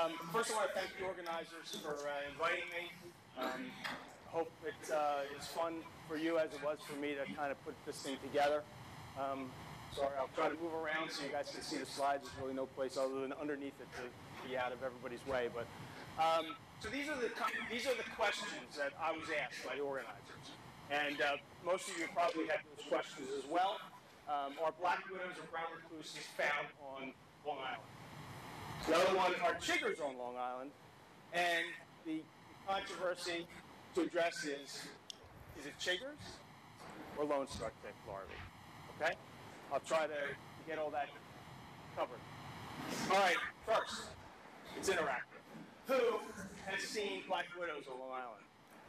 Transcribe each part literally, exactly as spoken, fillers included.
Um, first, I want to thank the organizers for uh, inviting me. Um, hope it uh, is fun for you as it was for me to kind of put this thing together. Um, sorry, I'll try to move around so you guys can see the slides. There's really no place other than underneath it to be out of everybody's way. But um, so these are the these are the questions that I was asked by the organizers, and uh, most of you probably have those questions as well. Um, are black widows or brown recluses found on Long Island? The other one are chiggers on Long Island, and the controversy to address is, is it chiggers or Lone Star tick larvae? Okay? I'll try to get all that covered. All right, first, it's interactive. Who has seen black widows on Long Island?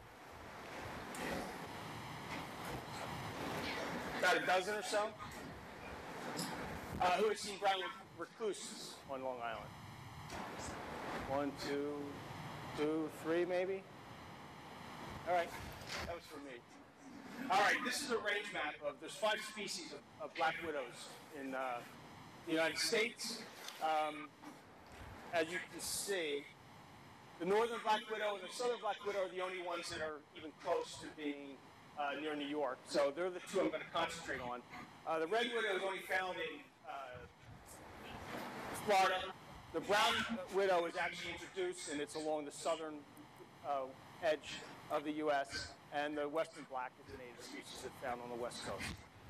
About a dozen or so? Uh, who has seen brown recluses on Long Island? One, two, two, three, maybe? All right, that was for me. All right, this is a range map of, there's five species of, of black widows in uh, the United States. Um, as you can see, the northern black widow and the southern black widow are the only ones that are even close to being uh, near New York. So they're the two I'm going to concentrate on. Uh, the red widow is only found in uh, Florida. The brown widow is actually introduced, and it's along the southern uh, edge of the U S, and the western black is a native species that's found on the west coast.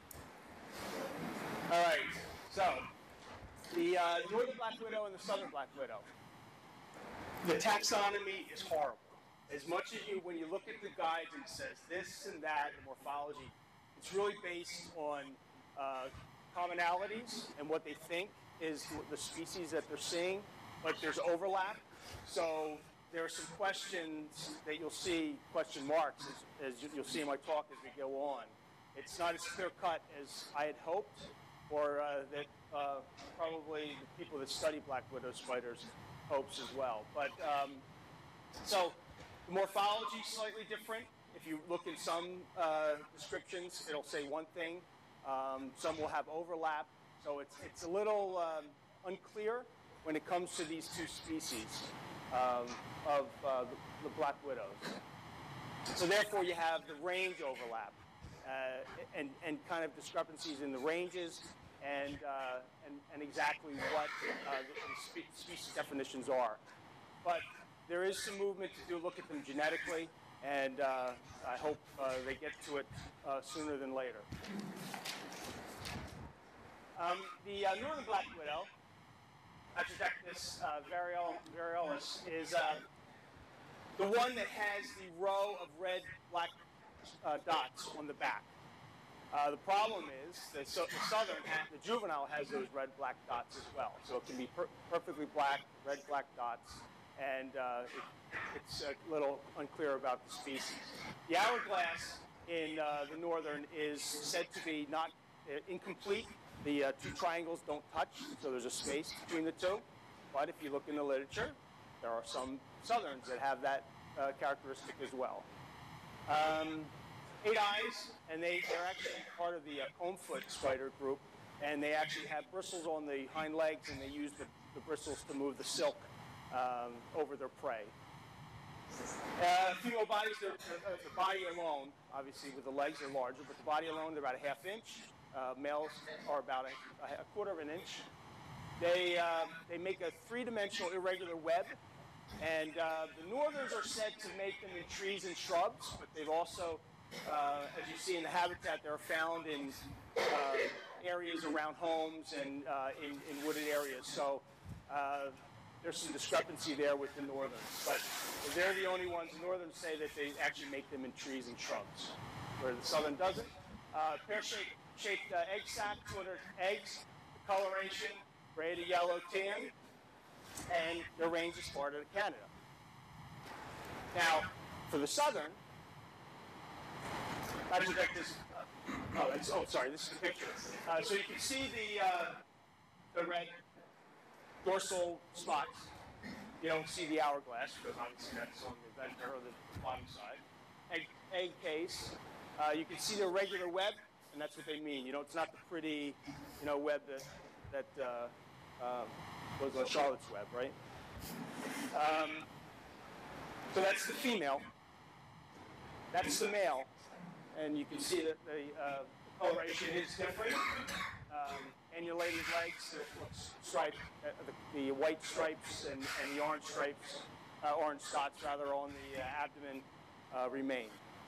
All right, so the uh, northern black widow and the southern black widow. The taxonomy is horrible. As much as you, when you look at the guides and it says this and that, the morphology, it's really based on uh, commonalities and what they think is the species that they're seeing, but there's overlap. So there are some questions that you'll see, question marks, as, as you'll see in my talk as we go on. It's not as clear-cut as I had hoped, or uh, that uh, probably the people that study black widow spiders hopes as well. But um, so the morphology is slightly different. If you look in some uh, descriptions, it'll say one thing. Um, some will have overlap. So it's, it's a little um, unclear when it comes to these two species um, of uh, the, the black widows. So therefore you have the range overlap uh, and, and kind of discrepancies in the ranges and, uh, and, and exactly what uh, the, the spe species definitions are. But there is some movement to do look at them genetically, and uh, I hope uh, they get to it uh, sooner than later. Um, the uh, northern black widow, Atractus uh, variolis, is uh, the one that has the row of red black uh, dots on the back. Uh, the problem is that so, the southern, the juvenile has those red black dots as well. So it can be per perfectly black, red black dots, and uh, it, it's a little unclear about the species. The hourglass in uh, the northern is said to be not uh, incomplete. The uh, two triangles don't touch, so there's a space between the two. But if you look in the literature, there are some southerns that have that uh, characteristic as well. Um, eight eyes, and they, they're actually part of the uh, combfoot spider group, and they actually have bristles on the hind legs, and they use the, the bristles to move the silk um, over their prey. Uh, female bodies, uh, the body alone, obviously with the legs are larger, but the body alone, they're about a half inch. Uh, males are about a, a quarter of an inch. They, uh, they make a three-dimensional irregular web, and uh, the northerns are said to make them in trees and shrubs, but they've also, uh, as you see in the habitat, they're found in uh, areas around homes and uh, in, in wooded areas. So uh, there's some discrepancy there with the northerns, but they're the only ones. The northerns say that they actually make them in trees and shrubs, where the southern doesn't. Uh, pear-shaped shaped uh, egg sac, two hundred eggs, the coloration, gray to yellow tan, and their range is Florida to Canada. Now, for the southern, I project this, uh, oh, it's, oh, sorry, this is the picture. Uh, so you can see the, uh, the red dorsal spots. You don't see the hourglass, because obviously that's on the venter or the bottom side. Egg, egg case. Uh, you can see the irregular web, and that's what they mean. You know, it's not the pretty, you know, web that that uh, uh, was on Charlotte's Web, right? Um, so that's the female. That's the male. And you can see that the uh, coloration is different. Um, annulated legs, the stripe, uh, the, the white stripes and, and the orange stripes, uh, orange spots rather, on the uh, abdomen uh, remain.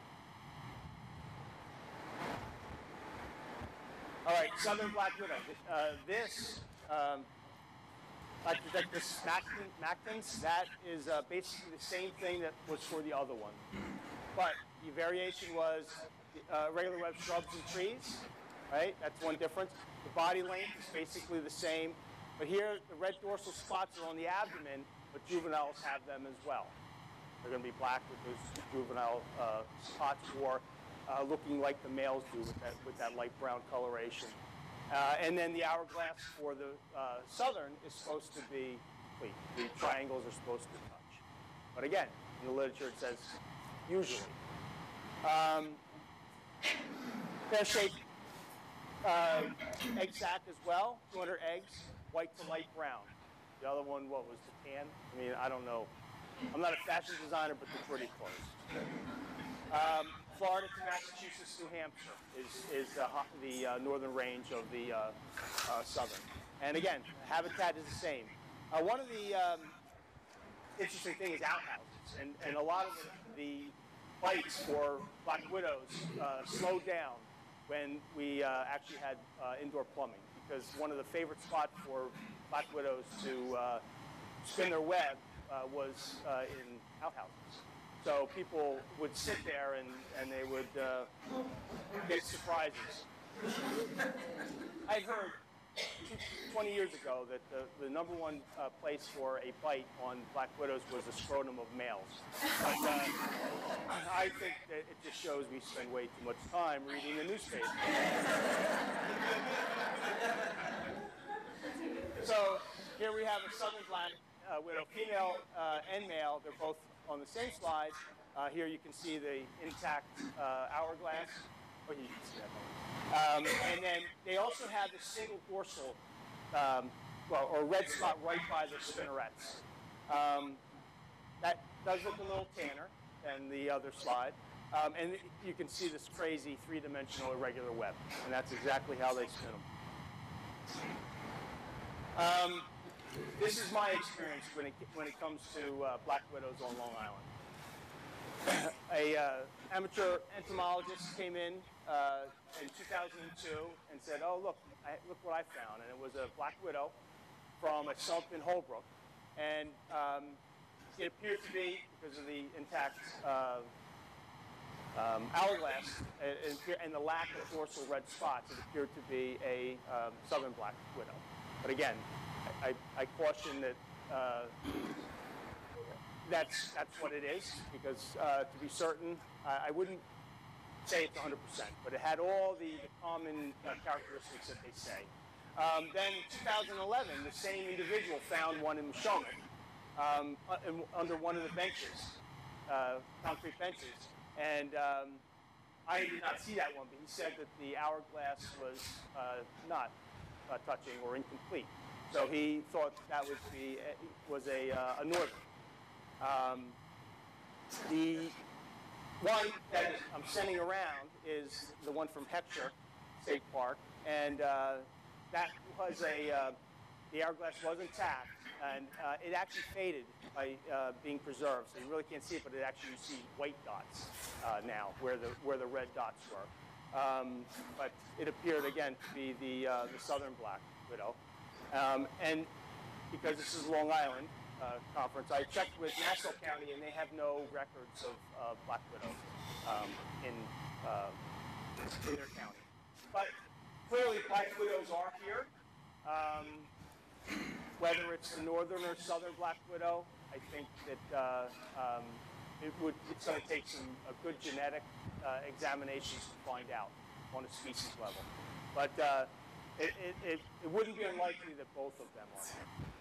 All right, southern black widow. Uh, this um, Lectrodectus mactans, that is uh, basically the same thing that was for the other one, but the variation was uh, regular web shrubs and trees. Right, that's one difference. The body length is basically the same, but here the red dorsal spots are on the abdomen, but juveniles have them as well. They're going to be black with those juvenile uh, spots, or uh, looking like the males do with that, with that light brown coloration. Uh, and then the hourglass for the uh, southern is supposed to be complete. The triangles are supposed to touch. But again, in the literature it says usually. Um, pear-shaped uh, egg sac as well, two hundred eggs, white to light brown. The other one, what was the tan? I mean, I don't know. I'm not a fashion designer, but they're pretty close. Um, Florida to Massachusetts, New Hampshire is, is the, the uh, northern range of the uh, uh, southern. And again, habitat is the same. Uh, one of the um, interesting things is outhouses, and, and a lot of the, the bites for black widows uh, slowed down when we uh, actually had uh, indoor plumbing, because one of the favorite spots for black widows to uh, spin their web uh, was uh, in outhouses. So people would sit there and, and they would uh, get surprises. I'd heard twenty years ago that the, the number one uh, place for a bite on black widows was the scrotum of males. But uh, I think that it just shows we spend way too much time reading the newspaper. So here we have a southern black uh, widow, female uh, and male. They're both on the same slide. Uh, here you can see the intact uh, hourglass. Oh, you can see that. Um, and then they also have the single dorsal, um, well, or red spot right by the spinnerets. Um, that does look a little tanner than the other slide. Um, and you can see this crazy three-dimensional irregular web. And that's exactly how they spin them. Um, this is my experience when it, when it comes to uh, black widows on Long Island. A uh, amateur entomologist came in uh, in two thousand two and said, "Oh, look, I, look what I found." And it was a black widow from a sump in Holbrook. And um, it appeared to be, because of the intact uh, um, hourglass and, and the lack of dorsal red spots, it appeared to be a um, southern black widow. But again, I, I, I caution that uh, that's, that's what it is, because uh, to be certain, uh, I wouldn't say it's one hundred percent, but it had all the, the common uh, characteristics that they say. Um, then in two thousand eleven, the same individual found one in Mashonack, um, in, under one of the benches, uh, concrete benches. And um, I did not see that one, but he said that the hourglass was uh, not uh, touching or incomplete. So he thought that would be, was a, uh, a northern. Um, the one that I'm sending around is the one from Heckscher State Park, and uh, that was a, uh, the hourglass was intact, and uh, it actually faded by uh, being preserved. So you really can't see it, but it actually, you see white dots uh, now where the, where the red dots were. Um, but it appeared, again, to be the, uh, the southern black widow. Um, and because this is Long Island uh, conference, I checked with Nassau County, and they have no records of uh, black widow um, in, uh, in their county. But clearly, black widows are here. Um, whether it's the northern or southern black widow, I think that uh, um, it would, it's going to take some a good genetic uh, examinations to find out on a species level. But uh, it, it, it, it wouldn't be unlikely that both of them are.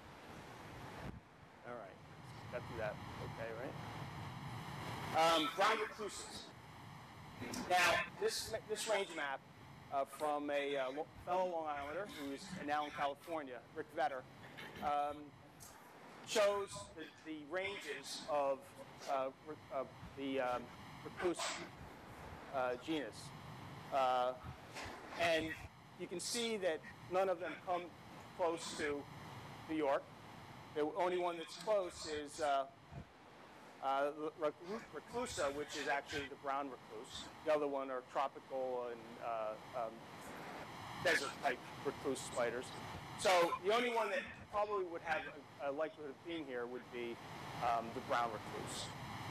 All right, got through that okay, right? Um, brown recluses. Now, this, this range map uh, from a uh, fellow Long Islander who's now in California, Rick Vetter, um, shows the, the ranges of uh, uh, the um, recluse uh, genus. Uh, and you can see that none of them come close to New York. The only one that's close is uh, uh, reclusa, which is actually the brown recluse. The other one are tropical and uh, um, desert-type recluse spiders. So the only one that probably would have a, a likelihood of being here would be um, the brown recluse.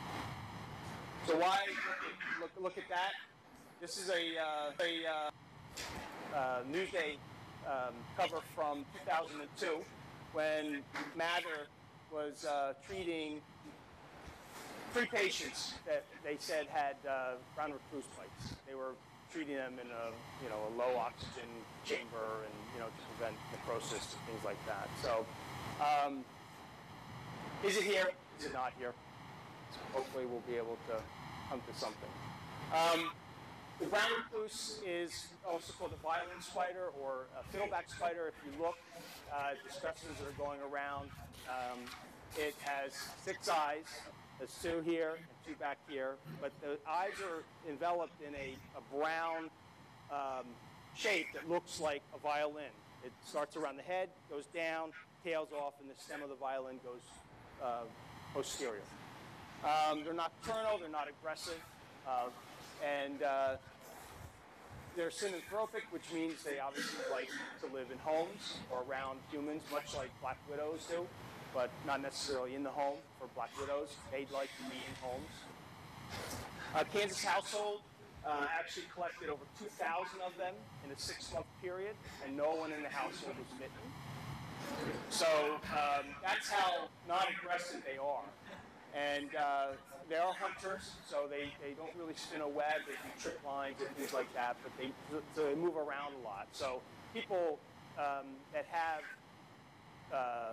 So why look, look at that? This is a, uh, a uh, uh, Newsday um, cover from two thousand two when Mather was uh, treating three patients that they said had uh, brown recluse bites. They were treating them in a, you know, a low oxygen chamber and, you know, to prevent necrosis and things like that. So, um, is it here? Is it not here? So hopefully we'll be able to come to something. Um, the brown recluse is also called a violin spider or a fiddleback spider. If you look uh, at the specimens that are going around, um, it has six eyes. There's two here and two back here, but the eyes are enveloped in a, a brown um, shape that looks like a violin. It starts around the head, goes down, tails off, and the stem of the violin goes uh, posterior. Um, they're nocturnal, they're not aggressive, uh, and uh, they're synanthropic, which means they obviously like to live in homes or around humans, much like black widows do, but not necessarily in the home for black widows. They'd like to be in homes. Uh, Kansas household uh, actually collected over two thousand of them in a six-month period, and no one in the household was bitten. So um, that's how non-aggressive they are. And uh, they are hunters, so they, they don't really spin a web. They do trip lines and things like that, but they, so they move around a lot. So people um, that have uh,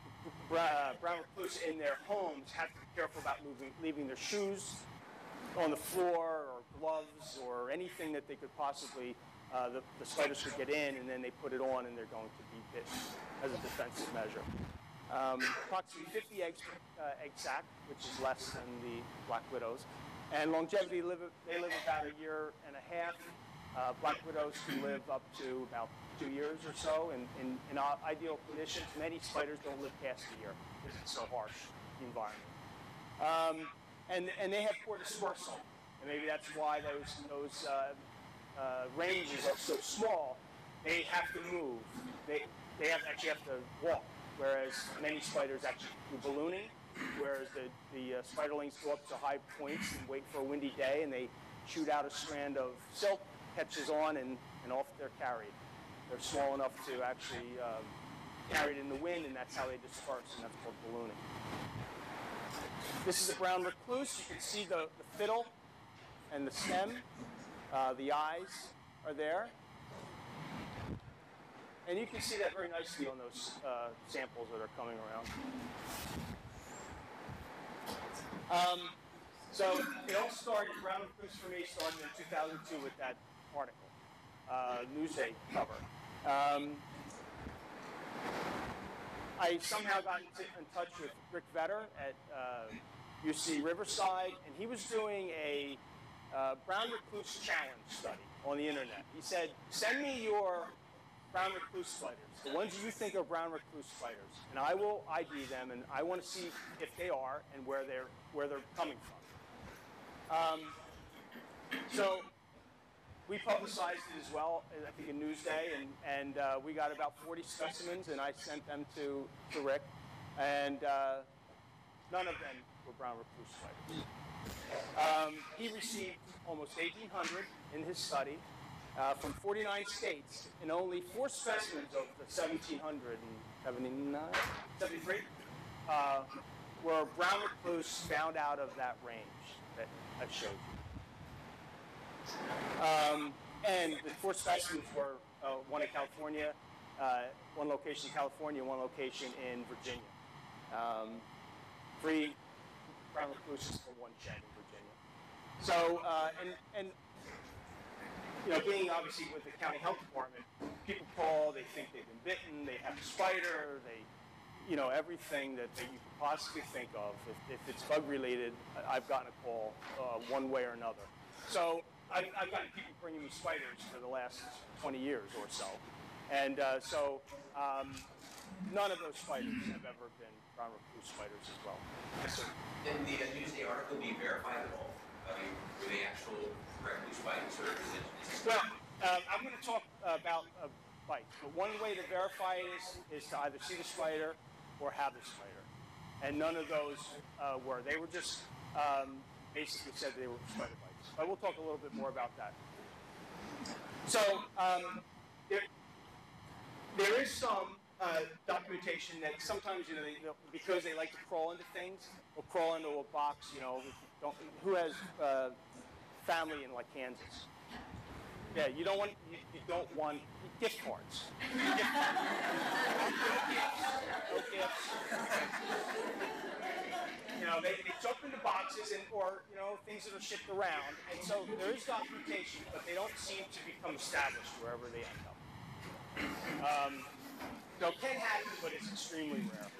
brown recluse in their homes have to be careful about moving, leaving their shoes on the floor or gloves or anything that they could possibly, uh, the, the spiders could get in, and then they put it on and they're going to be bitten as a defensive measure. Um, approximately fifty eggs per uh, egg sac, which is less than the black widows. And longevity, live, they live about a year and a half. Uh, black widows can live up to about two years or so. In, in, in ideal conditions, many spiders don't live past a year because it's so harsh, the environment. Um, and, and they have poor dispersal. And maybe that's why those, those uh, uh, ranges are so small. They have to move. They, they have, actually have to walk. Whereas many spiders actually do ballooning, whereas the, the uh, spiderlings go up to high points and wait for a windy day, and they shoot out a strand of silk, catches on, and, and off they're carried. They're small enough to actually um, carry it in the wind, and that's how they disperse, and that's called ballooning. This is a brown recluse. You can see the, the fiddle and the stem. Uh, the eyes are there. And you can see that very nicely on those uh, samples that are coming around. Um, so it all started, brown recluse for me started in two thousand two with that article, uh, Newsday cover. Um, I somehow got in, in touch with Rick Vetter at uh, U C Riverside, and he was doing a uh, brown recluse challenge study on the internet. He said, send me your brown recluse spiders, the ones you think are brown recluse spiders, and I will I D them, and I want to see if they are and where they're where they're coming from. Um, so we publicized it as well, I think in Newsday, and and uh, we got about forty specimens, and I sent them to to Rick, and uh, none of them were brown recluse spiders. Um, he received almost eighteen hundred in his study. Uh, from forty-nine states, and only four specimens of the seventeen seventy-nine, seventy-three uh, were brown recluse found out of that range that I showed you. Um, and the four specimens were uh, one in California, uh, one location in California, one location in Virginia. Um, three brown recluses for one shed in Virginia. So, uh, and, and you know, being obviously with the county health department, people call, they think they've been bitten, they have a spider, they, you know, everything that, that you could possibly think of. If, if it's bug related, I've gotten a call uh, one way or another. So I've, I've gotten people bringing me spiders for the last twenty years or so. And uh, so um, none of those spiders have ever been brown recluse spiders as well. Yes, sir. Did the Newsday article be verified at all? I mean, were they actual recluse spiders, or is it? Is it well, uh, I'm going to talk about uh, bites. But one way to verify it is, is to either see the spider or have the spider. And none of those uh, were. They were just um, basically said they were spider bites. But we'll talk a little bit more about that. So um, there, there is some uh, documentation that sometimes, you know, they, because they like to crawl into things, or crawl into a box, you know, don't, who has uh, family in, like, Kansas? Yeah, you don't want, you, you don't want gift cards. Gift cards. No gifts. No gifts. You know, they, they jump into boxes and, or, you know, things that are shipped around. And so there is documentation, but they don't seem to become established wherever they end up. Um, so it can happen, but it's extremely rare.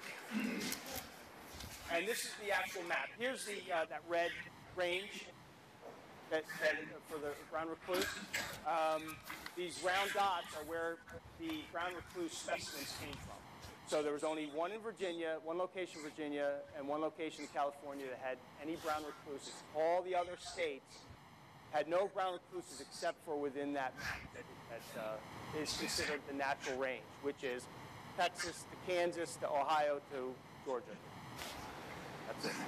And this is the actual map. Here's the uh, that red range that, that for the brown recluse. Um, these round dots are where the brown recluse specimens came from. So there was only one in Virginia, one location in Virginia, and one location in California that had any brown recluses. All the other states had no brown recluses except for within that map that, that uh, is considered the natural range, which is Texas to Kansas to Ohio to Georgia. That's it.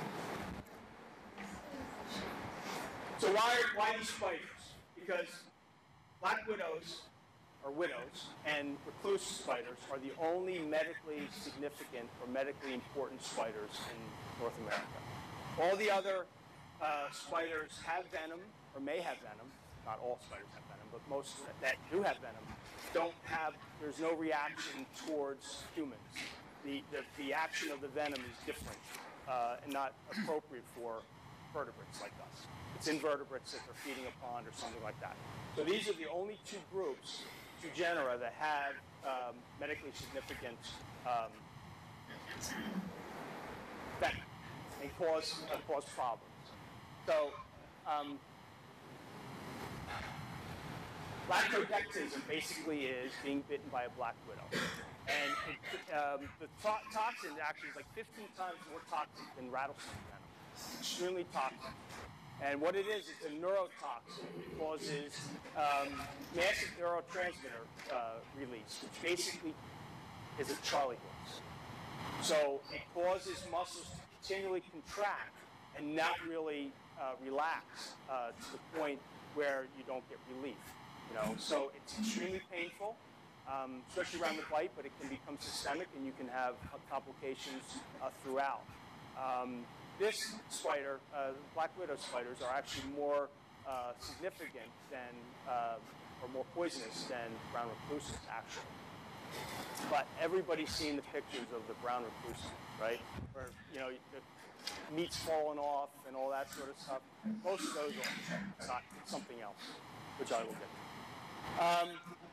So why, why these spiders? Because black widows, or widows, and recluse spiders are the only medically significant or medically important spiders in North America. All the other uh, spiders have venom, or may have venom. Not all spiders have venom, but most that do have venom don't have, there's no reaction towards humans. The, the, the action of the venom is different uh, and not appropriate for vertebrates like us. It's invertebrates that they're feeding upon or something like that. So these are the only two groups, two genera, that have um, medically significant um, venom and cause, uh, cause problems. So um, lactodectism basically is being bitten by a black widow. And it, um, the to toxin actually is like fifteen times more toxic than rattlesnake venom. It's extremely toxic. And what it is, it's a neurotoxin. It causes um, massive neurotransmitter uh, release, which basically is a Charlie horse. So it causes muscles to continually contract and not really uh, relax uh, to the point where you don't get relief. You know, so it's extremely painful, um, especially around the bite, but it can become systemic and you can have uh, complications uh, throughout. Um, This spider, uh, black widow spiders, are actually more uh, significant than, uh, or more poisonous than brown recluses, actually. But everybody's seen the pictures of the brown recluses, right? Where, you know, the meat's falling off and all that sort of stuff. Most of those are not something else, which I will get to. Um,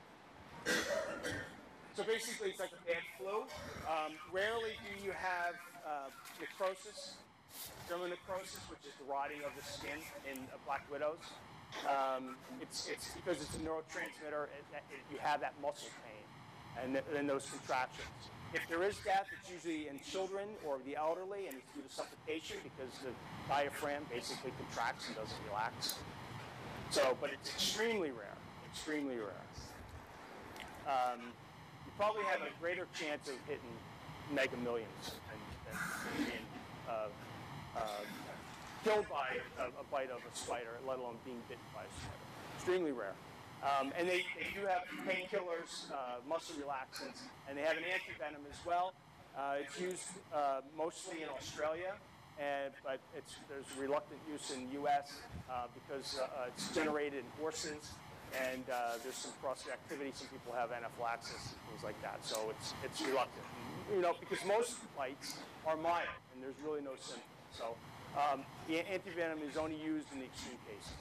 so basically, it's like a bad flu. Um, rarely do you have uh, necrosis. Dermal necrosis, which is the rotting of the skin in uh, black widows. Um, it's, it's because it's a neurotransmitter, it, it, you have that muscle pain and, th and those contractions. If there is death, it's usually in children or the elderly, and it's due to suffocation because the diaphragm basically contracts and doesn't relax. So, but it's extremely rare, extremely rare. Um, you probably have a greater chance of hitting mega millions than, than being uh, Uh, killed by a, a bite of a spider, let alone being bitten by a spider. Extremely rare. Um, and they, they do have painkillers, uh, muscle relaxants, and they have an antivenom as well. Uh, it's used uh, mostly in Australia, and, but it's, there's reluctant use in the U S uh, because uh, it's generated in horses, and uh, there's some cross-reactivity. Some people have anaphylaxis, things like that. So it's, it's reluctant. You know, because most bites are mild, and there's really no symptoms. So um, the antivenom is only used in the extreme cases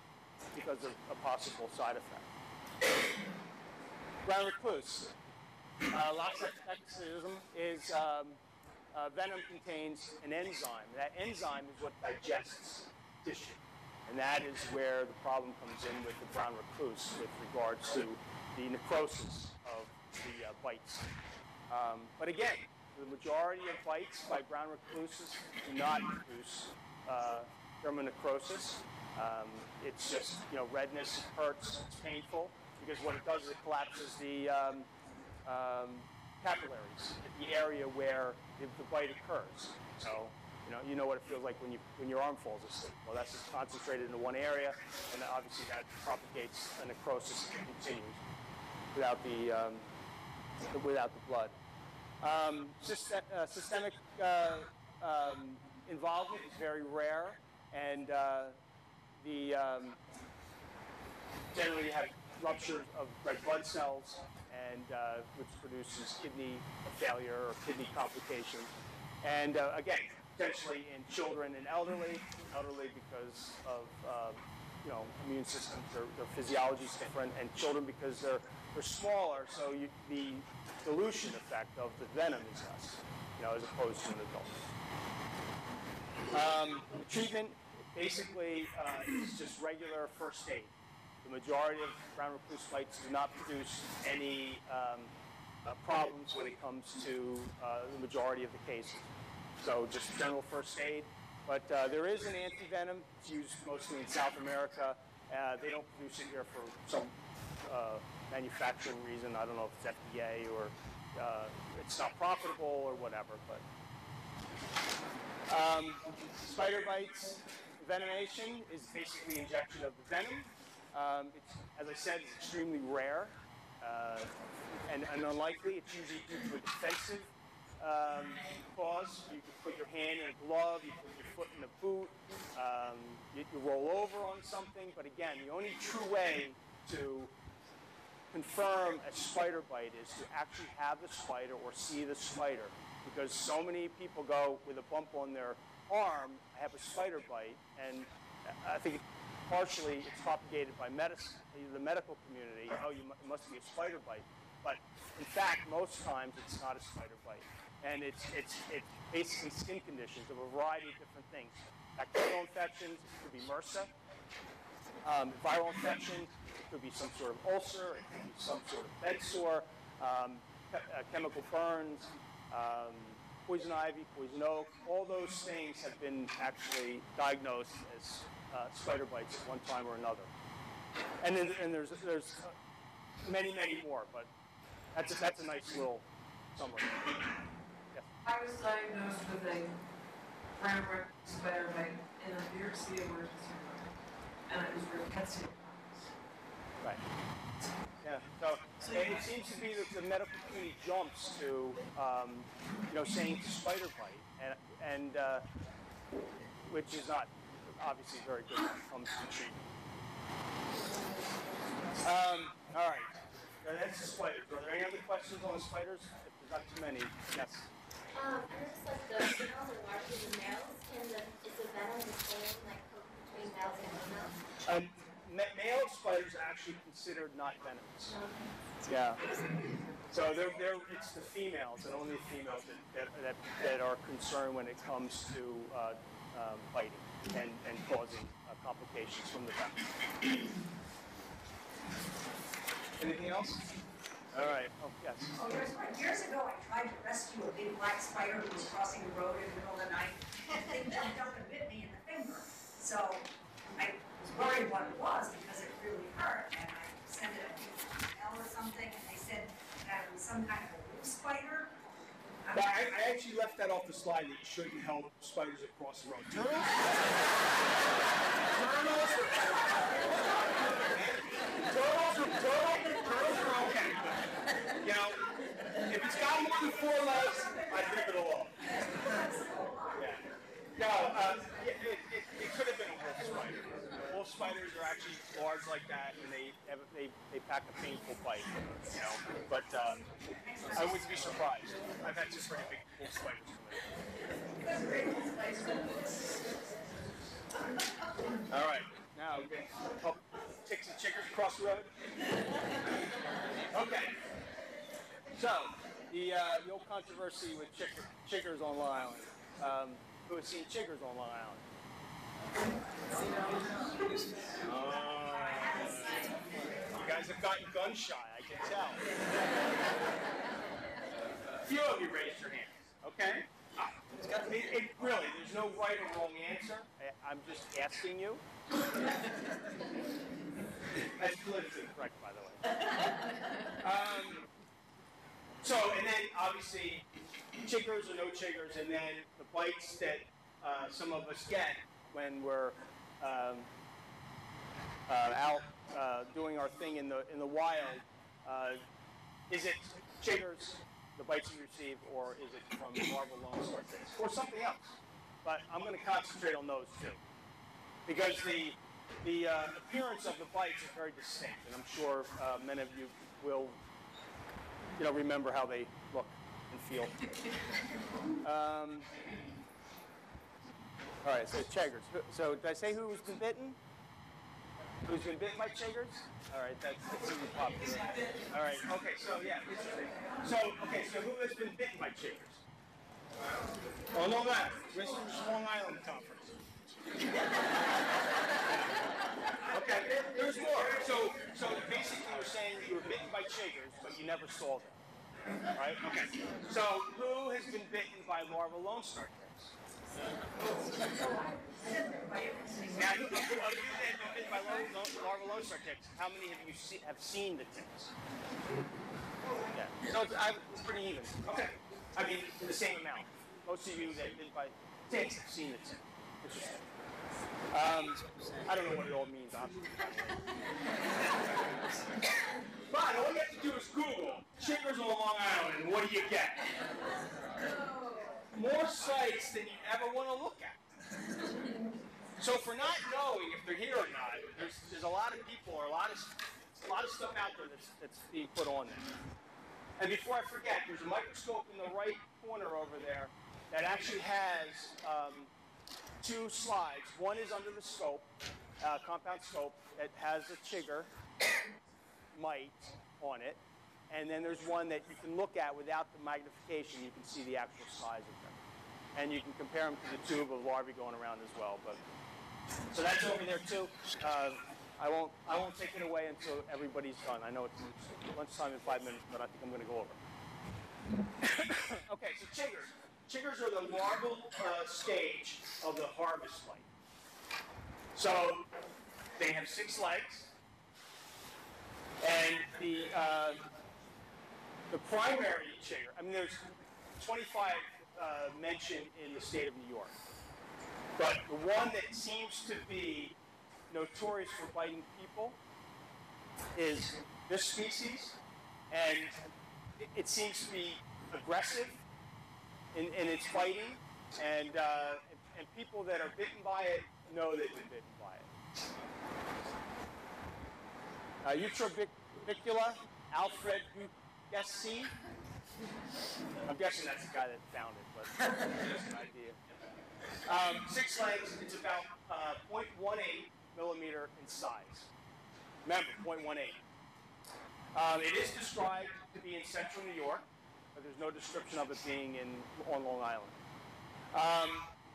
because of a possible side effect. Brown recluse. Uh, loxapexism is um, uh, venom contains an enzyme. That enzyme is what digests tissue. And that is where the problem comes in with the brown recluse with regards to the necrosis of the uh, bites. Um, but again, the majority of bites by brown recluses do not produce uh, dermonecrosis. Um, it's just, you know, redness, it hurts, it's painful, because what it does is it collapses the um, um, capillaries, the area where the, the bite occurs. So, you know, you know what it feels like when you when your arm falls asleep. Well, that's just concentrated into one area, and then obviously that propagates a necrosis that continues without the um, without the blood. Um, syst uh, systemic uh, um, involvement is very rare, and uh, the um, generally you have rupture of red blood cells, and uh, which produces kidney failure or kidney complications. And uh, again, potentially in children and elderly, elderly because of uh, you know, immune systems, their, their physiology is different, and children because they're they're smaller, so you, the dilution effect of the venom is less, you know, as opposed to an adult. Um, the treatment basically uh, is just regular first aid. The majority of brown recluse bites do not produce any um, uh, problems when it comes to uh, the majority of the cases. So just general first aid. But uh, there is an anti-venom. It's used mostly in South America. Uh, they don't produce it here for some uh, manufacturing reason. I don't know if it's F D A or uh, it's not profitable or whatever. But um, spider bites, venomation is basically injection of the venom. Um, it's, as I said, it's extremely rare uh, and, and unlikely. It's usually due to a defensive um, cause. You can put your hand in a glove, you put your foot in a boot, um, you, you roll over on something. But again, the only true way to confirm a spider bite is to actually have the spider or see the spider. Because so many people go with a bump on their arm, I have a spider bite, and I think partially it's propagated by medicine, the medical community. Oh, you mu it must be a spider bite. But in fact, most times it's not a spider bite. And it's, it's, it's basically skin conditions of a variety of different things. Bacterial infections, it could be MRSA. Um, viral infections, it could be some sort of ulcer, it could be some sort of bed sore, um, uh, chemical burns, um, poison ivy, poison oak. All those things have been actually diagnosed as uh, spider bites at one time or another. And then and there's, there's uh, many, many more, but that's a, that's a nice little summary. Yes. I was diagnosed with a brown recluse spider bite in a New York City emergency room, and it was repetitive. Right. Yeah. So, so it seems to be that the medical community jumps to, um, you know, saying spider bite, and and uh, which is not obviously very good when it comes to treatment. Um, all right. Now that's the spiders. Are there any other questions on the spiders? If there's not too many, yes. Um, I noticed like the females are larger than males. Can the is the venom the same like between males and females? Um, ma male spiders are actually considered not venomous. Yeah. So they're, they're, it's the females and only the females that, that, that, that are concerned when it comes to uh, um, biting and, and causing uh, complications from the venom. Anything else? All right. Oh, yes. Oh, years, years ago, I tried to rescue a big black spider who was crossing the road in the middle of the night. The thing jumped up and bit me in the finger. So I was worried what it was because it really hurt. And I sent it a email or something, and they said that it was some kind of a wolf spider. But I, I actually left that off the slide that you shouldn't help spiders across the road. Turtles? Turtles? Turtles are turtles. Turtles are okay. You know, if it's got more than four legs, I'd leave it alone. Yeah. No, uh, it, it, it, it could have been a wolf spider. Wolf spiders are actually large like that, and they have, they they pack a painful bite. You know, but um, I wouldn't be surprised. I've had some pretty big wolf spiders come in. All right, now we're going to help ticks and chiggers across the road. Okay. So, the, uh, the old controversy with chick chiggers on Long Island. Um, who has seen chiggers on Long Island? Oh, you guys have gotten gun shy, I can tell. A few of you raised your hands, okay? It, it really, there's no right or wrong answer. I, I'm just asking you. That's politically correct, by the way. Um, so, and then obviously, chiggers or no chiggers, and then the bites that uh, some of us get when we're um, uh, out uh, doing our thing in the in the wild. Uh, is it chiggers, the bites you receive, or is it from larval Lone Star ticks, or something else? But I'm going to concentrate on those two, because the the uh, appearance of the bites is very distinct, and I'm sure uh, many of you will, you know, remember how they look and feel. Um, all right, so chiggers. So did I say who's been bitten? Who's been bitten by chiggers? All right, that's, that's super popular. All right, okay, so yeah, interesting. So, okay, so who has been bitten by chiggers? Oh, no matter. Whistler's Long Island Conference. Okay, there's more. So, so basically you're saying you were bitten by chiggers, but you never saw them. Right? Okay. So, who has been bitten by larval Lone Star ticks? Now, who, who, of you that have been bitten by larval, larval Lone Star ticks, how many have you see, have seen the ticks? Yeah. So it's, I, it's pretty even. Okay. I mean, the same amount. Most of you that have been by ticks have seen the tick. Interesting. Um, I don't know what it all means, obviously. But all you have to do is Google chiggers on Long Island, and what do you get? More sites than you ever want to look at. So for not knowing if they're here or not, there's, there's a lot of people or a lot of a lot of stuff out there that's, that's being put on there. And before I forget, there's a microscope in the right corner over there that actually has um, two slides. One is under the scope, uh, compound scope, that has a chigger mite on it. And then there's one that you can look at without the magnification. You can see the actual size of them. And you can compare them to the tube of larvae going around as well. But so that's over there too. Uh, I won't I won't take it away until everybody's done. I know it's lunchtime in five minutes, but I think I'm going to go over. Okay, so chiggers. Chiggers are the larval uh, stage of the harvest bite. So they have six legs, and the uh, the primary chigger. I mean, there's twenty-five uh, mentioned in the state of New York, but the one that seems to be notorious for biting people is this species, and it, it seems to be aggressive in, in its biting, and, uh, and and people that are bitten by it know they've been bitten by it. Uh, Utrobicula, Alfred Guessy. I'm guessing that's the guy that found it, but just an idea. Um, six legs, it's about uh, zero point one eight millimeter in size. Remember, zero point one eight. Um, it is described to be in central New York, but there's no description of it being in on Long Island. Um,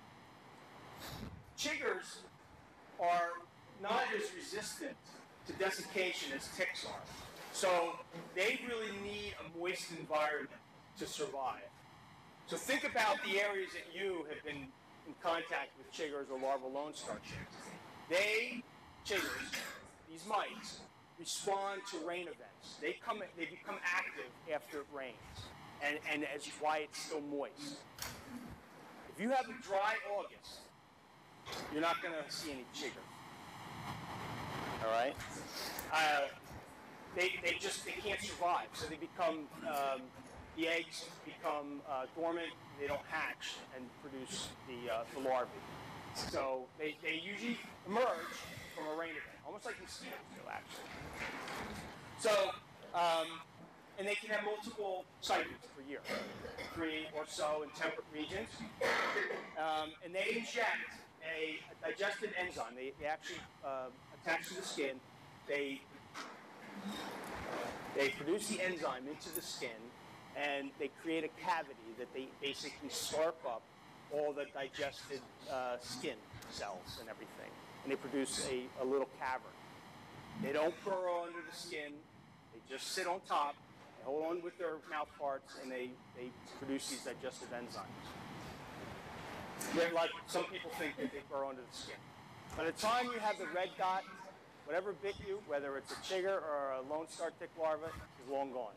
chiggers are not as resistant to desiccation as ticks are. So they really need a moist environment to survive. So think about the areas that you have been in contact with chiggers or larval Lone Star ticks. They, chiggers, these mites, respond to rain events. They come, they become active after it rains, and, and as why it's still moist. If you have a dry August, you're not going to see any chiggers. All right? Uh, they, they just they can't survive, so they become um, the eggs become uh, dormant. They don't hatch and produce the uh, the larvae. So they, they usually emerge from a rain event, almost like mosquitoes do, actually. So, um, and they can have multiple cycles per year, three or so in temperate regions. Um, and they inject a, a digested enzyme. They, they actually uh, attach to the skin. They, they produce the enzyme into the skin, and they create a cavity that they basically slurp up all the digested uh, skin cells and everything, and they produce a, a little cavern. They don't burrow under the skin, they just sit on top, they hold on with their mouth parts, and they, they produce these digestive enzymes. They're like, some people think that they burrow under the skin. By the time you have the red dot, whatever bit you, whether it's a chigger or a lone star tick larva, is long gone.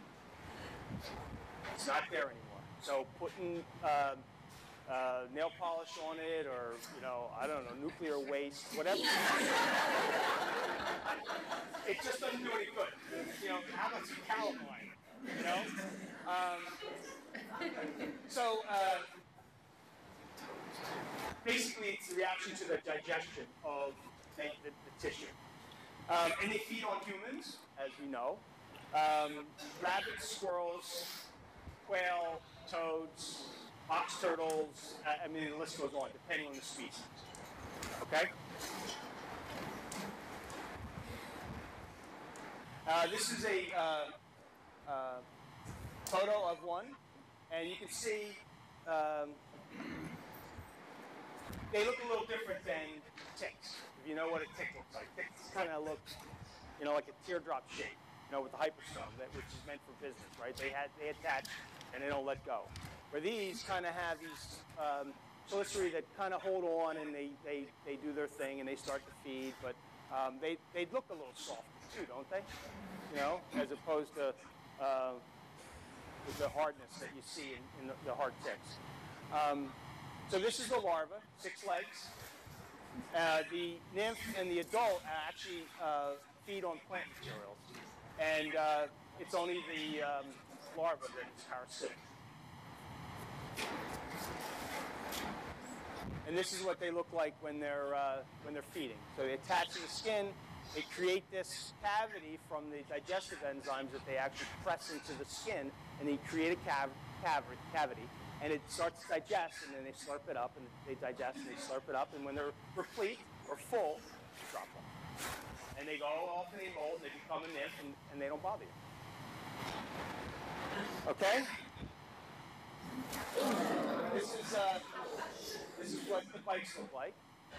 It's not there anymore. So putting uh, uh, nail polish on it, or, you know, I don't know, nuclear waste, whatever. It just doesn't do any good. You know, how about some calamine? You know? Um, so, uh, basically, it's the reaction to the digestion of the, the, the tissue. Um, and they feed on humans, as we know. Um, rabbits, squirrels, quail, toads, box turtles, I mean, the list goes on, depending on the species. Okay? Uh, this is a uh, uh, photo of one, and you can see um, they look a little different than ticks. If you know what a tick looks like, ticks kind of look, you know, like a teardrop shape, you know, with the hyperstome, that which is meant for business, right? They had they attach and they don't let go. Where these kind of have these um, chelicerae that kind of hold on, and they, they, they do their thing and they start to feed, but um, they they look a little softer too, don't they? You know, as opposed to uh, the hardness that you see in, in the, the hard ticks. Um, so this is the larva, six legs. Uh, the nymph and the adult actually uh, feed on plant materials, and uh, it's only the um, larva that is parasitic. And this is what they look like when they're uh, when they're feeding. So they attach to the skin. They create this cavity from the digestive enzymes that they actually press into the skin, and they create a cav cav cavity. And it starts to digest, and then they slurp it up, and they digest, and they slurp it up, and when they're replete or full, they drop them. And they go off and they mold, and they become a nymph, and, and they don't bother you. Okay? This is, uh, this is what the bites look like.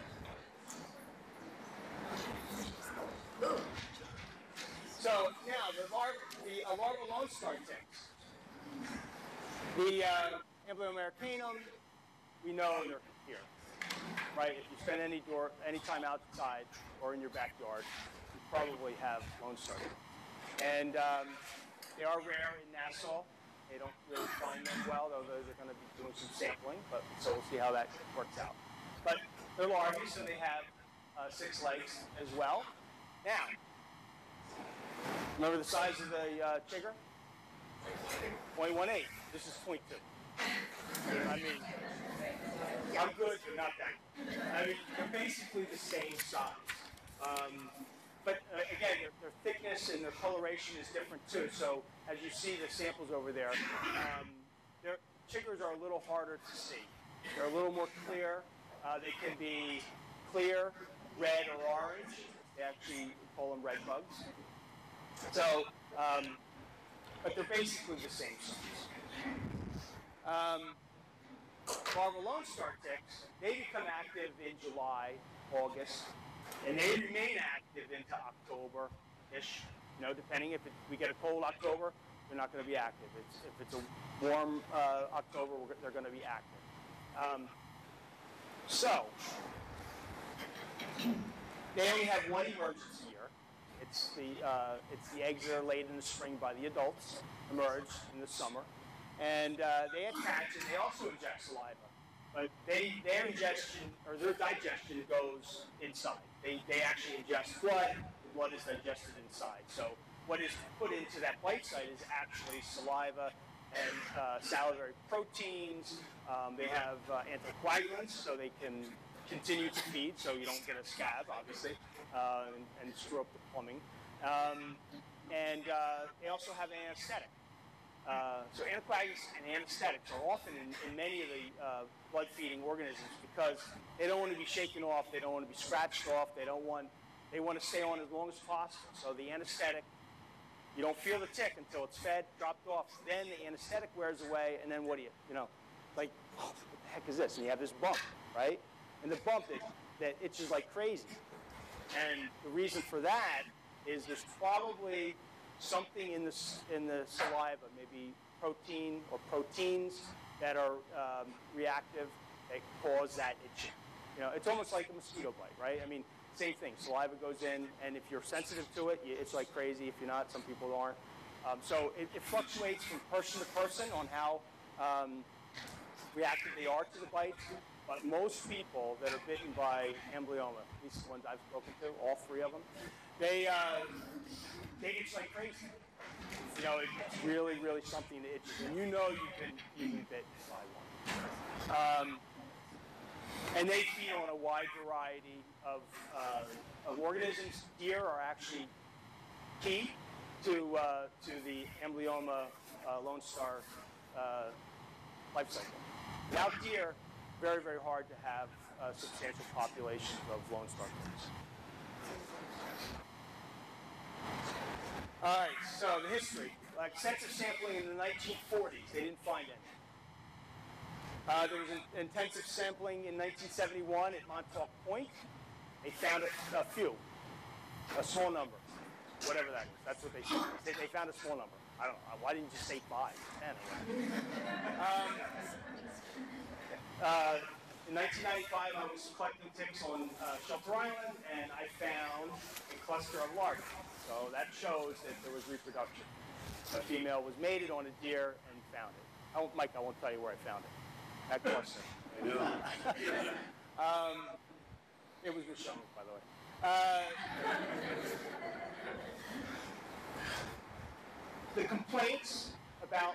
So now, the larva, the uh, larval lone star ticks. The uh, Emblem americanum, we know they're here, right? If you spend any door, any time outside or in your backyard, you probably have lone star ticks. And um, they are rare in Nassau. They don't really find them well, although they're going to be doing some sampling, but so we'll see how that works out. But they're larvae, so they have uh, six legs as well. Now, remember the size of the uh, chigger? zero point one eight. This is zero point two. I mean, I'm good, but not that good. I mean, they're basically the same size. Um, but uh, again, their, their thickness and their coloration is different too. So as you see the samples over there, um, their chiggers are a little harder to see. They're a little more clear. Uh, they can be clear, red, or orange. They actually call them red bugs. So, um, but they're basically the same size. Um, larval lone star ticks, they become active in July, August, and they remain active into October-ish. You know, depending if it, we get a cold October, they're not going to be active. It's, if it's a warm uh, October, we're, they're going to be active. Um, so, they only have one emergence a year. It's the, uh, it's the eggs that are laid in the spring by the adults, emerge in the summer. And uh, they attach, and they also inject saliva. But they, their ingestion, or their digestion goes inside. They, they actually ingest blood. The blood is digested inside. So what is put into that bite site is actually saliva and uh, salivary proteins. Um, they have uh, anticoagulants, so they can continue to feed, so you don't get a scab, obviously, uh, and, and screw up the plumbing. Um, and uh, they also have an anesthetic. Uh, so anticoagulants and anesthetics are often in, in many of the uh, blood-feeding organisms because they don't want to be shaken off, they don't want to be scratched off, they don't want, they want to stay on as long as possible. So the anesthetic You don't feel the tick until it's fed, dropped off. Then the anesthetic wears away, and then what do you, you know, like, oh, what the heck is this? And you have this bump, right? And the bump that, that itches like crazy. And the reason for that is there's probably something in the, in the saliva, maybe protein or proteins that are um, reactive that cause that itching. You know, it's almost like a mosquito bite, right? I mean, same thing. Saliva goes in, and if you're sensitive to it, you itch like crazy. If you're not, some people aren't. Um, so it, it fluctuates from person to person on how um, reactive they are to the bites. But most people that are bitten by amblyoma, at least the ones I've spoken to, all three of them, they uh, they itch like crazy. You know, it's really, really something that itches, and you know you've been you've been bitten by one. Um, and they feed on a wide variety of, uh, of organisms. Deer are actually key to uh, to the amblyoma uh, Lone Star uh, life cycle. Without deer, very, very hard to have uh, substantial populations of Lone Star ticks. All right, so the history. Uh, extensive sampling in the nineteen forties, they didn't find any. Uh, there was an intensive sampling in nineteen seventy-one at Montauk Point. They found a, a few, a small number, whatever that is. That's what they said. They, they found a small number. I don't know. Why didn't you just say five, ten, or whatever? Um, uh, in nineteen ninety-five, I was collecting ticks on uh, Shelter Island, and I found a cluster of larvae. So that shows that there was reproduction. A female was mated on a deer and found it. I won't, Mike, I won't tell you where I found it. That cluster. um, it was Michelle, by the way. Uh, the complaints about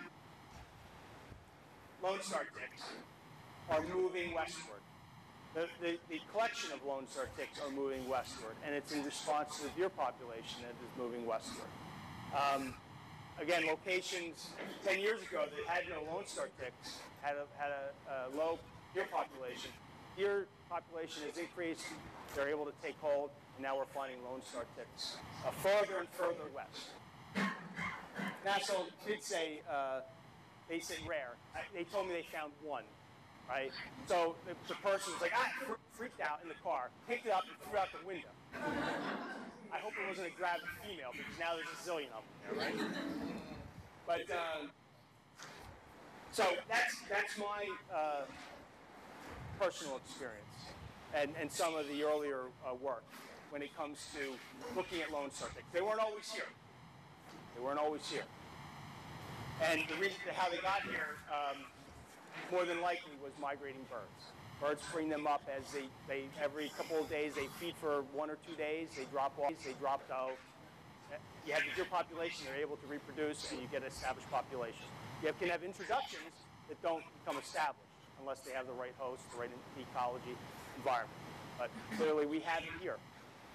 Lone Star ticks are moving westward. The, the, the collection of Lone Star ticks are moving westward, and it's in response to the deer population that is moving westward. Um, again, locations ten years ago that had no Lone Star ticks had a, had a, a low deer population. Deer population has increased. They're able to take hold, and now we're finding Lone Star ticks uh, further and further west. NASA did say, uh, they said rare. I, they told me they found one. Right? So the, the person was like, ah, fr freaked out in the car, picked it up and threw out the window. I hope it wasn't a gravid female, because now there's a zillion of them there, right? But, um, so that's, that's my uh, personal experience and, and some of the earlier uh, work when it comes to looking at Lone Star ticks. They weren't always here. They weren't always here. And the reason how they got here, um, more than likely was migrating birds. Birds bring them up as they, they every couple of days, they feed for one or two days, they drop off, they drop out. You have the deer population, they're able to reproduce, and you get an established population. You can have introductions that don't become established unless they have the right host, the right ecology, environment. But clearly we have it here.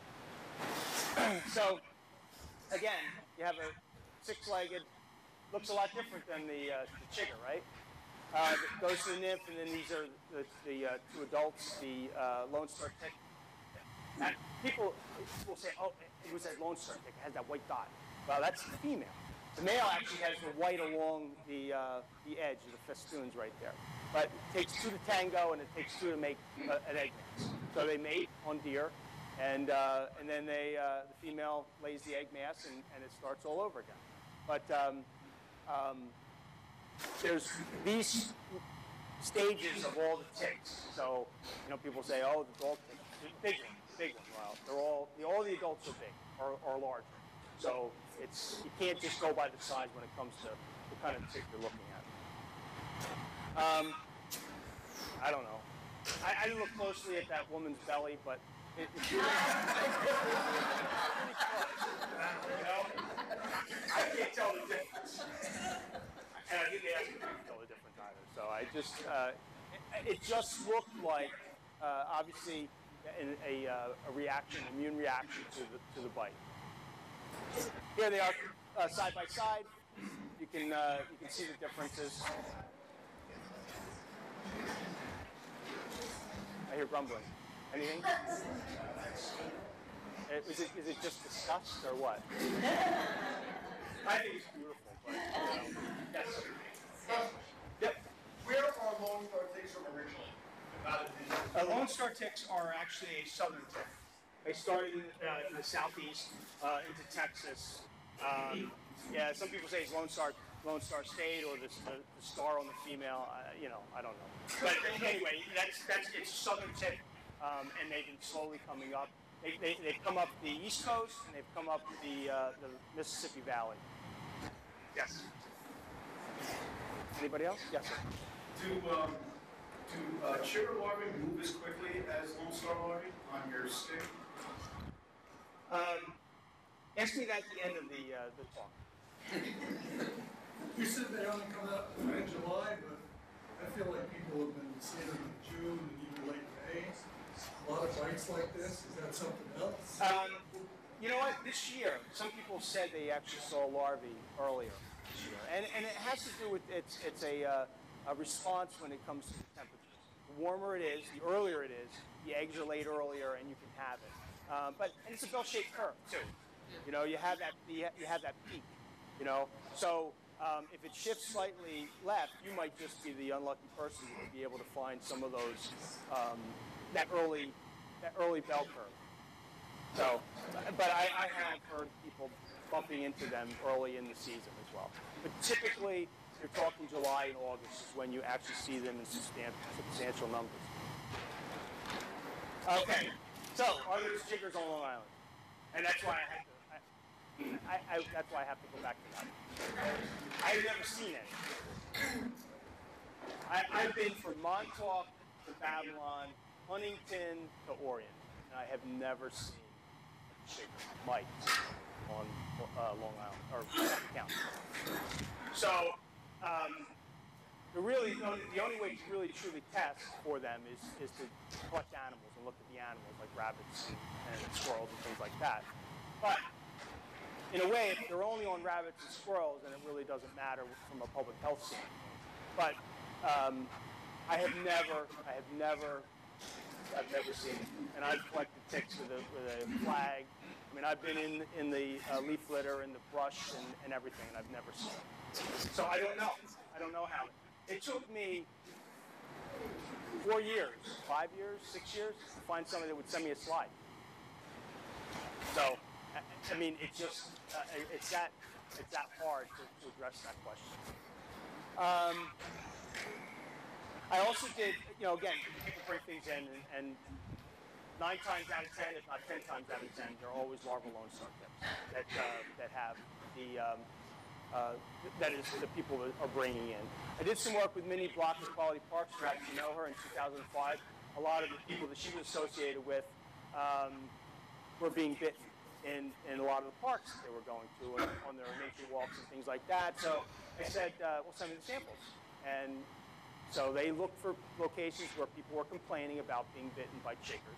So, again, you have a six-legged, looks a lot different than the, uh, the chigger, right? Uh, goes to the nymph, and then these are the, the uh, two adults, the uh, Lone Star tick. And people will say, oh, it was that Lone Star tick, it has that white dot. Well, that's the female. The male actually has the white along the, uh, the edge of the festoons right there. But it takes two to tango, and it takes two to make uh, an egg mass. So they mate on deer, and, uh, and then they, uh, the female lays the egg mass, and, and it starts all over again. But um, um, there's these stages of all the ticks. So, you know, people say, oh, the adult tick, big one, big one. Well, they're all, the, all the adults are big or, or larger. So it's, you can't just go by the size when it comes to the kind of tick you're looking at. Um, I don't know. I, I didn't look closely at that woman's belly, but it, it's really, you know, I can't tell the difference. And I didn't ask him to tell the difference either. So I just, uh, it, it just looked like, uh, obviously, a, a, a reaction, immune reaction to the, to the bite. Here they are, uh, side by side. You can, uh, you can see the differences. I hear grumbling. Anything? Is it, is it just disgust or what? I think it's beautiful, but, you know, yes. Yep. Where are Lone Star ticks from originally? Not in the- Uh, Lone Star ticks are actually a southern tick. They started in, uh, in the southeast uh, into Texas. Um, yeah, some people say it's Lone Star, Lone Star State, or the, the, the star on the female. Uh, you know, I don't know. But anyway, that's that's it's a southern tick, um, and they've been slowly coming up. They, they they've come up the East Coast, and they've come up the uh, the Mississippi Valley. Yes. Anybody else? Yes. Sir. Do, um, do uh, chigger larvae move as quickly as Lone Star larvae on your stick? Um, ask me that at the end of the uh, the talk. You said they only come out in July, but I feel like people have been seeing them in June and even late May. A lot of bites like this. Is that something else? Um, you know what? This year, some people said they actually saw larvae earlier this year, and and it has to do with it's it's a uh, a response when it comes to the temperatures. The warmer it is, the earlier it is, the eggs are laid earlier, and you can have it. Um, but and it's a bell-shaped curve too. You know, you have that you have that peak. You know, so um, if it shifts slightly left, you might just be the unlucky person who would be able to find some of those um, that early that early bell curve. So, but I, I have heard people bumping into them early in the season as well. But typically, you're talking July and August is when you actually see them in substantial, substantial numbers. Okay, so are there chiggers on Long Island? And that's why I had to. I, I, I, that's why I have to go back to that. I've never seen any. I, I've been from Montauk to Babylon, Huntington to Orion, and I have never seen a chigger mite on uh, Long Island or County. So, um, the really the only, the only way to really truly test for them is is to collect animals and look at the animals like rabbits and, and squirrels and things like that. But in a way, if they're only on rabbits and squirrels, then it really doesn't matter from a public health standpoint. But um, I have never, I have never, I've never seen it. And I've collected ticks with a, with a flag. I mean, I've been in in the uh, leaf litter and the brush and, and everything, and I've never seen it. So I don't know. I don't know how. It took me four years, five years, six years to find somebody that would send me a slide. So, I mean, it's just, uh, it's that, it's that hard to, to address that question. Um, I also did, you know, again, people bring things in, and, and nine times out of ten, if not ten times out of ten, there are always larval Lone Star tips that uh, that have the um, uh, that is the people that are bringing in. I did some work with Minnie Block of Quality Parks, perhaps you know her, in two thousand five. A lot of the people that she was associated with um, were being bitten in, in a lot of the parks that they were going to, and on their nature walks and things like that. So I said, uh, well, send me the samples. And so they looked for locations where people were complaining about being bitten by chiggers.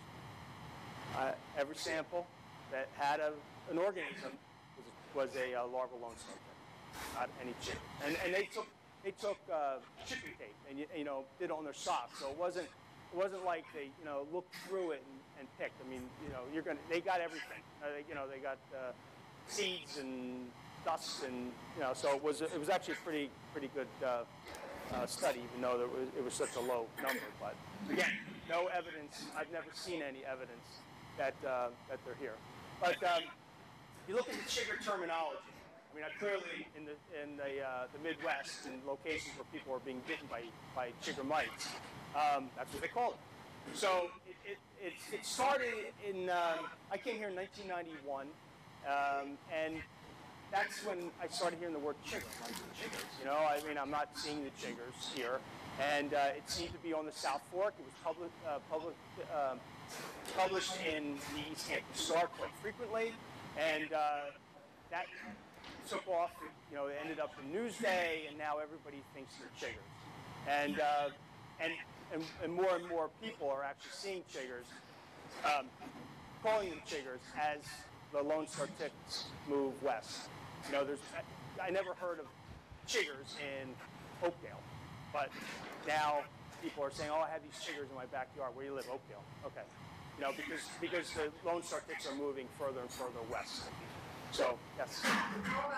Uh, every sample that had a, an organism was, was a uh, larval Lone Star tick, not any chigger. And, and they took they took uh, chicken tape and you, you know did it on their socks. So it wasn't it wasn't like they you know looked through it and, and picked. I mean you know you're gonna they got everything. Uh, they, you know they got uh, seeds and dust and you know so it was it was actually a pretty pretty good uh, uh, study, even though there was, it was such a low number. But again, no evidence. I've never seen any evidence that uh, that they're here. But um, if you look at the chigger terminology, I mean, I clearly in the in the uh, the Midwest, in locations where people are being bitten by by chigger mites, um, that's what they call it. So it it, it, it started in um, I came here in nineteen ninety-one, um, and that's when I started hearing the word chigger. Like chiggers, you know, I mean, I'm not seeing the chiggers here, and uh, it seemed to be on the South Fork. It was public uh, public. Uh, published in the East Hampton Star quite frequently, and uh, that took off. You know, it ended up in Newsday, and now everybody thinks they're chiggers. And uh, and, and and more and more people are actually seeing chiggers, um, calling them chiggers as the Lone Star ticks move west. You know, there's I, I never heard of chiggers in Oakdale, but now people are saying, "Oh, I have these chiggers in my backyard." Where do you live? Oakdale. Okay. You know, because because the Lone Star ticks are moving further and further west. So, yes. How about adult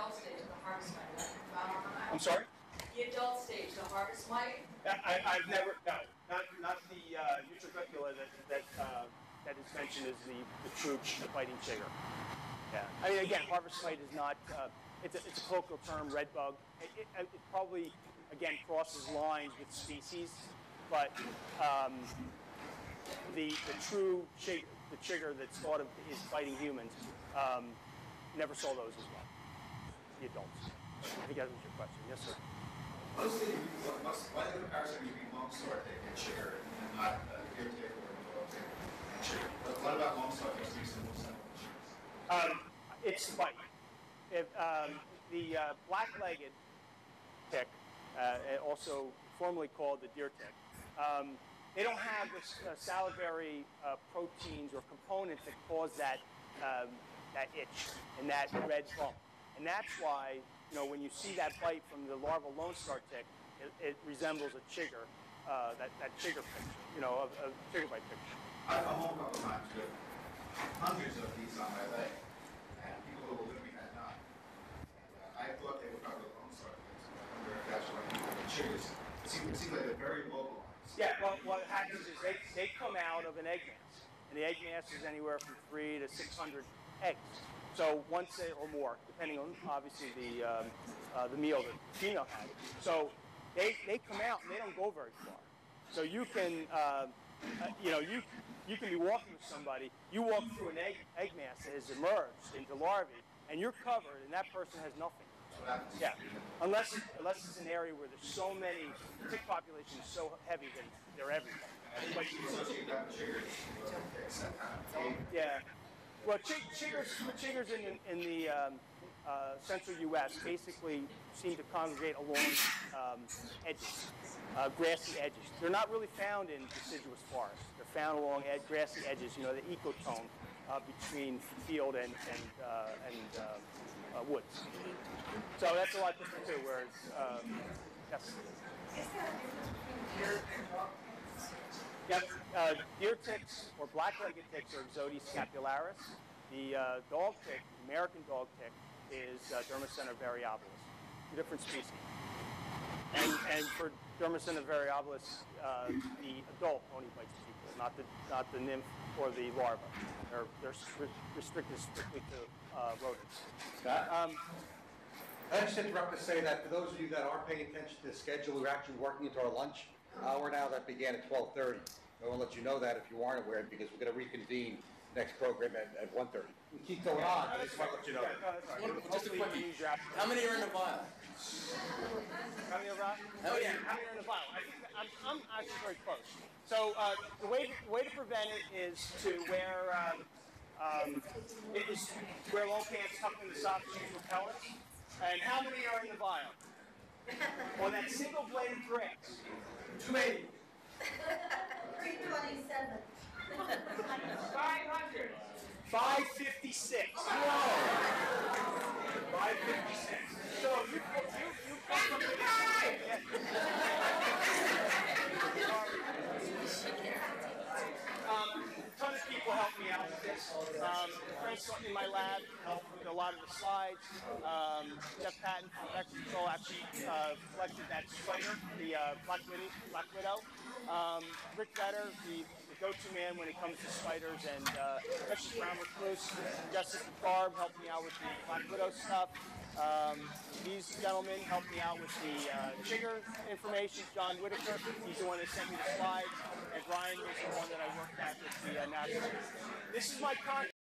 adult stage, the harvest mite, found on the map? I'm sorry? The adult stage, the harvest mite? I, I've never, no, not, not the uh, utricula that, that, uh, that is mentioned as the, the true ch- the fighting chigger. Yeah. I mean, again, harvest mite is not, uh, it's, a, it's a colloquial term, red bug. It, it, it probably, again, crosses lines with species, but um, the, the true chig, the chigger that's thought of is fighting humans, um, never saw those as well, the adults. I think that was your question. Yes, sir. Mostly, most, why the comparison between longsword tick and chigger and not uh, deer tick or dog tick and chigger? But what about longsword tick? Speaks to most chiggers. Um, it's the bite. If, um, the uh, black-legged tick, uh, also formerly called the deer tick, um, they don't have the uh, salivary uh, proteins or components that cause that um, that itch and that red bump, and that's why, you know, when you see that bite from the larval Lone Star tick, it, it resembles a chigger, uh, that, that chigger picture, you know, a, a chigger bite picture. I've come home a couple times with hundreds of these on my leg, and people who were with me had not. And uh, I thought they were probably longsword ticks, but I wonder if that's what the chiggers. It seems, it seems like they're very localized. Yeah, well, what happens is they, they come out of an egg mass, and the egg mass is anywhere from three to six hundred eggs. So once they, or more, depending on obviously the um, uh, the meal that the female had. So they they come out and they don't go very far. So you can uh, uh, you know you you can be walking with somebody. You walk through an egg egg mass that has emerged into larvae, and you're covered, and that person has nothing. Yeah, unless unless it's an area where there's so many, the tick population is so heavy that they're everywhere. But, yeah. Well, chig, chiggers, chiggers in the, in the um, uh, central U S basically seem to congregate along um, edges, uh, grassy edges. They're not really found in deciduous forests. They're found along ed grassy edges, you know, the ecotone uh, between field and, and, uh, and uh, uh, woods. So that's a lot different too, whereas, um, yes. Is there a difference between deer and dog ticks? Yep, uh, deer ticks or black-legged ticks are Ixodes scapularis. The uh, dog tick, American dog tick, is uh, Dermacentor variabilis, two different species. And, and for Dermacentor variabilis, uh, the adult only bites people, not the not the nymph or the larva. They're they're restricted strictly to uh, rodents. Scott? Um, I just interrupt to say that for those of you that aren't paying attention to the schedule, we're actually working into our lunch hour now that began at twelve thirty. I want to let you know that if you aren't aware, because we're going to reconvene next program at, at one thirty. We keep going on, but I just want to let you know that. Just a quickie. How many are in the vial? How many are out? How many? How many are in the vial? I think I'm, I'm actually very close. So uh, the way the way to prevent it is to wear um, um, it is to wear long pants tucked in the socks and repellents. And how many are in the vial? On that single bladed grass. Too many. Three twenty-seven. Five hundred. Five fifty-six. Five fifty-six. So you you you come from the Um, a ton of people helped me out with this. Um, friends in my lab helped with a lot of the slides. Um, Jeff Patton from Vector Control actually uh, collected that spider, the uh, Black Widow. Black Widow. Um, Rick Vetter, the, the go-to man when it comes to spiders, and uh, Justice Brown Recluse, Justice Barb helped me out with the Black Widow stuff. Um, these gentlemen helped me out with the uh, chigger information. John Whitaker, he's the one that sent me the slides, and Brian was the one that I worked at with the uh, national. This is my contact.